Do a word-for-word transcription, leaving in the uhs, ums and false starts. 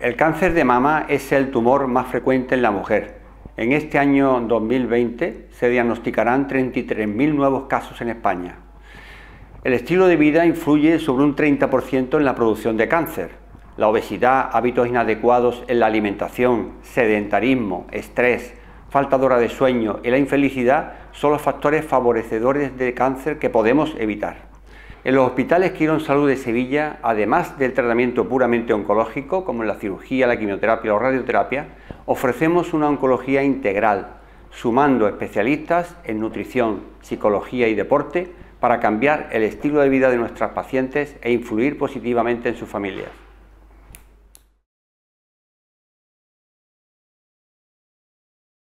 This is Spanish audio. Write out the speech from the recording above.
El cáncer de mama es el tumor más frecuente en la mujer. En este año dos mil veinte se diagnosticarán treinta y tres mil nuevos casos en España. El estilo de vida influye sobre un treinta por ciento en la producción de cáncer. La obesidad, hábitos inadecuados en la alimentación, sedentarismo, estrés, falta de hora de sueño y la infelicidad son los factores favorecedores de cáncer que podemos evitar. En los hospitales Quirón Salud de Sevilla, además del tratamiento puramente oncológico, como en la cirugía, la quimioterapia o radioterapia, ofrecemos una oncología integral, sumando especialistas en nutrición, psicología y deporte para cambiar el estilo de vida de nuestras pacientes e influir positivamente en sus familias.